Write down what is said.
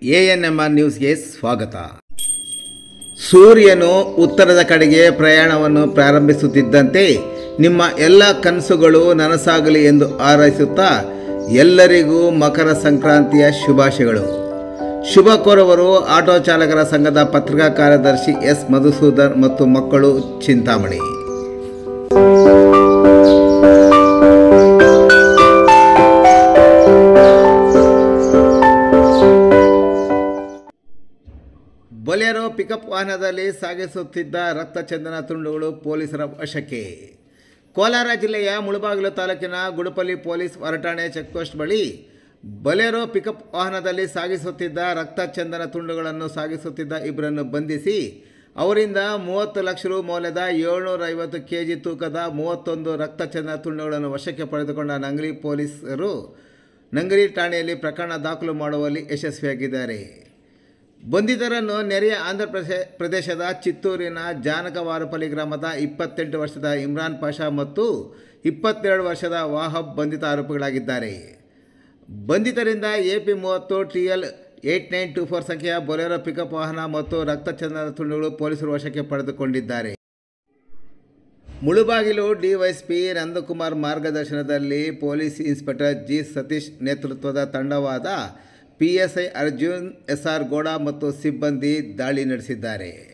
ANMR ನ್ಯೂಸ್ಗೆ ಸ್ವಾಗತ. ಸೂರ್ಯನು ಉತ್ತರದ ಕಡೆಗೆ ಪ್ರಯಾಣವನ್ನು ಪ್ರಾರಂಭಿಸುತ್ತಿದ್ದಂತೆ ನಿಮ್ಮ ಎಲ್ಲ ಕನಸುಗಳು ನನಸಾಗಲಿ ಎಂದು ಹಾರೈಸುತ್ತಾ ಎಲ್ಲರಿಗೂ ಮಕರ ಸಂಕ್ರಾಂತಿಯ ಶುಭಾಶಯಗಳು. ಶುಭ ಕೋರುವವರು ಆಟೋ ಚಾಲಕರ ಸಂಘದ ಪತ್ರಿಕಾ ಕಾರ್ಯದರ್ಶಿ ಎಸ್ ಮಧುಸೂದನ್ ಮತ್ತು ಮಕ್ಕಳು ಚಿಂತಾಮಣಿ. ಬೊಲೆರೋ ಪಿಕಪ್ ವಾಹನದಲ್ಲಿ ಸಾಗಿಸುತ್ತಿದ್ದ ರಕ್ತಚಂದನ ತುಂಡುಗಳು ಪೊಲೀಸರ ವಶಕ್ಕೆ. ಕೋಲಾರ ಜಿಲ್ಲೆಯ ಮುಳಬಾಗಿಲು ತಾಲೂಕಿನ ಗುಡುಪಲ್ಲಿ ಪೊಲೀಸ್ ಹೊರಠಾಣೆ ಚೆಕ್ಪೋಸ್ಟ್ ಬಳಿ ಬೊಲೆರೋ ಪಿಕಪ್ ವಾಹನದಲ್ಲಿ ಸಾಗಿಸುತ್ತಿದ್ದ ರಕ್ತಚಂದನ ತುಂಡುಗಳನ್ನು ಸಾಗಿಸುತ್ತಿದ್ದ ಇಬ್ಬರನ್ನು ಬಂಧಿಸಿ ಅವರಿಂದ 30 ಲಕ್ಷ ರು ಮೌಲ್ಯದ 750 kg ತೂಕದ 31 ರಕ್ತಚಂದನ ತುಂಡುಗಳನ್ನು ವಶಕ್ಕೆ ಪಡೆದುಕೊಂಡ ನಂಗಲಿ ಪೊಲೀಸರು ನಂಗಲಿ ಠಾಣೆಯಲ್ಲಿ ಪ್ರಕರಣ ದಾಖಲು ಮಾಡುವಲ್ಲಿ ಯಶಸ್ವಿಯಾಗಿದ್ದಾರೆ. ಬಂಧಿತರನ್ನು ನೆರೆಯ ಆಂಧ್ರ ಪ್ರದೇಶದ ಚಿತ್ತೂರಿನ ಜಾನಕವಾರಪಲ್ಲಿ ಗ್ರಾಮದ 28 ವರ್ಷದ ಇಮ್ರಾನ್ ಪಾಷಾ ಮತ್ತು 22 ವರ್ಷದ ವಾಹಬ್ ಬಂಧಿತ ಆರೋಪಿಗಳಾಗಿದ್ದಾರೆ. ಬಂಧಿತರಿಂದ AP30 TL 8924 ಸಂಖ್ಯೆಯ ಬೊಲೆರೋ ಪಿಕಪ್ ವಾಹನ ಮತ್ತು ರಕ್ತಚಂದನ ತುಂಡುಗಳು ಪೊಲೀಸರು ವಶಕ್ಕೆ ಪಡೆದುಕೊಂಡಿದ್ದಾರೆ. ಮುಳುಬಾಗಿಲು ಡಿವೈಎಸ್ಪಿ ನಂದಕುಮಾರ್ ಮಾರ್ಗದರ್ಶನದಲ್ಲಿ ಪೊಲೀಸ್ ಇನ್ಸ್ಪೆಕ್ಟರ್ ಜಿ ಸತೀಶ್ ನೇತೃತ್ವದ ತಂಡವಾದ PSI ಅರ್ಜುನ್ SR ಗೌಡ ಮತ್ತು ಸಿಬ್ಬಂದಿ ದಾಳಿ ನಡೆಸಿದ್ದಾರೆ.